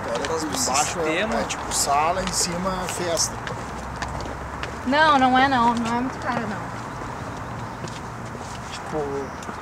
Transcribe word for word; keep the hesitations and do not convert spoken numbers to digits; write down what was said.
Embaixo é, é tipo sala, em cima festa. Não, não é não, não é muito caro não. Tipo,